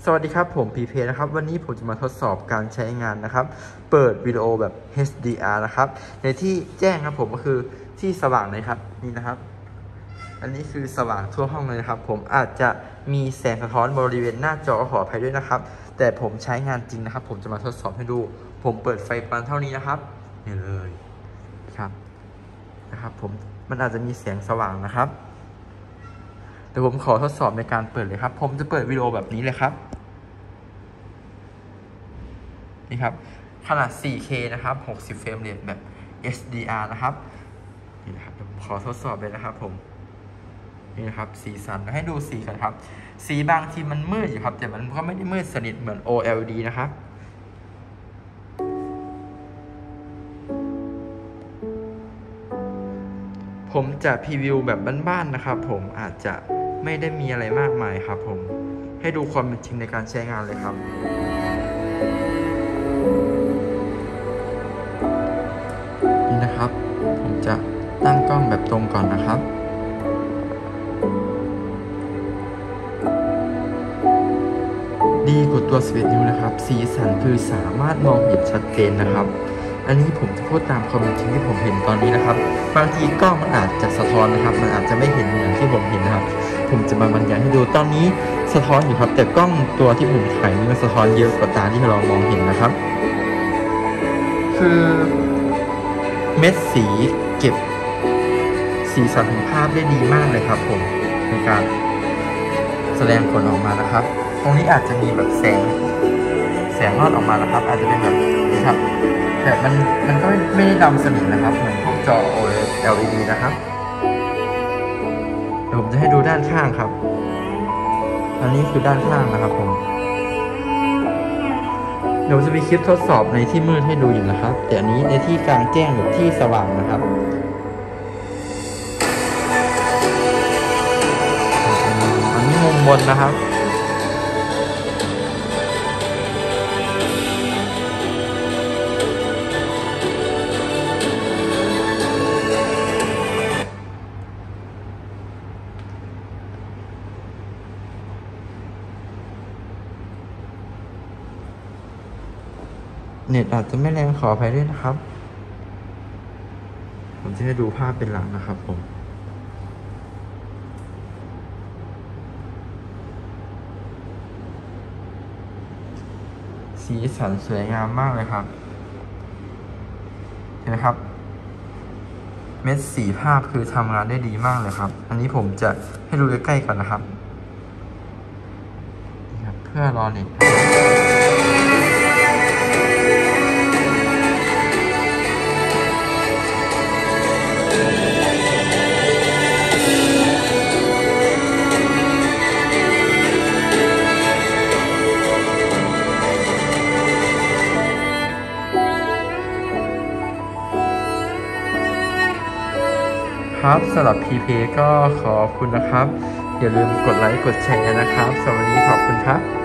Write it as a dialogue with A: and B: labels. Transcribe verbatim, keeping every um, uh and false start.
A: สวัสดีครับผมพีเพนะครับวันนี้ผมจะมาทดสอบการใช้งานนะครับเปิดวิดีโอแบบ เอช ดี อาร์ นะครับในที่แจ้งครับผมก็คือที่สว่างเลยครับนี่นะครับอันนี้คือสว่างทั่วห้องเลยนะครับผมอาจจะมีแสงสะท้อนบริเวณหน้าจอขออภัยด้วยนะครับแต่ผมใช้งานจริงนะครับผมจะมาทดสอบให้ดูผมเปิดไฟปานเท่านี้นะครับนี่เลยครับนะครับผมมันอาจจะมีแสงสว่างนะครับเดี๋ยวผมขอทดสอบในการเปิดเลยครับผมจะเปิดวิดีโอแบบนี้เลยครับนี่ครับขนาด โฟร์เค นะครับหกสิบเฟรมเรทแบบ เอช ดี อาร์ นะครับนี่นะครับผมขอทดสอบเลยนะครับผมนี่นะครับสีสันให้ดูสีกันครับสีบางทีมันมืดอยู่ครับแต่มันก็ไม่ได้มืดสนิทเหมือน โอ แอล อี ดี นะครับผมจะพรีวิวแบบบ้านๆนะครับผมอาจจะไม่ได้มีอะไรมากมายครับผมให้ดูความเป็นจริงในการใช้งานเลยครับนี่นะครับผมจะตั้งกล้องแบบตรงก่อนนะครับดีกว่าตัวสิบเอ็ดนิ้วนะครับสีสันคือสามารถมองเห็นชัดเจนนะครับอันนี้ผมจะพูดตามความเป็นจริงที่ผมเห็นตอนนี้นะครับบางทีกล้องมันอาจจะสะท้อนนะครับมันอาจจะไม่เห็นเหมือนที่ผมเห็นนะครับผมจะมาบรรยายให้ดูตอนนี้สะท้อนอยู่ครับแต่กล้องตัวที่ผมถ่ายนี่มันสะท้อนเยอะกว่าตาที่เรามองเห็นนะครับคือเม็ดสีเก็บสีสันของภาพได้ดีมากเลยครับผมในการแสดงผลออกมานะครับตรงนี้อาจจะมีแบบแสงแสงลอดออกมานะครับอาจจะเป็นแบบนี้ครับแต่มันมันก็ไม่ได้ดำสนิทนะครับเหมือนพวกจอ แอล อี ดี นะครับเดี๋ยวผมจะให้ดูด้านข้างครับอันนี้คือด้านข้างนะครับผมเดี๋ยวจะมีคลิปทดสอบในที่มืดให้ดูอยู่นะครับแต่อันนี้ในที่กลางแจ้งหรือที่สว่างนะครับอันนี้มุมบนนะครับเน็ตอาจจะไม่แรงขออภัยด้วยนะครับผมจะให้ดูภาพเป็นหลังนะครับผมสีสันสวยงามมากเลยครับเห็นไหมครับเม็ดสีภาพคือทำงานได้ดีมากเลยครับอันนี้ผมจะให้ดูใกล้ๆก่อนนะครับนี่ครับเพื่อรอเน็ตครับสำหรับ พี เพ ก็ขอบคุณนะครับอย่าลืมกดไลค์กดแชร์นะครับสวัสดีขอบคุณครับ